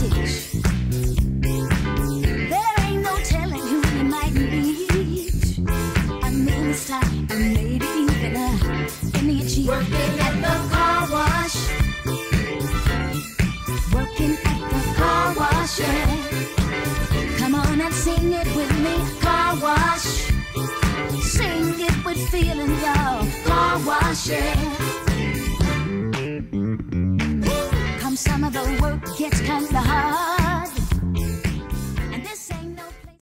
ditch. There ain't no telling who you might meet. A minute's time, or maybe even a minute. Working at the car wash. Working at the car wash, yeah. Come on and sing it with me. Car wash. Sing it with feelings of car wash, yeah. Come summer, the work gets kinda hard.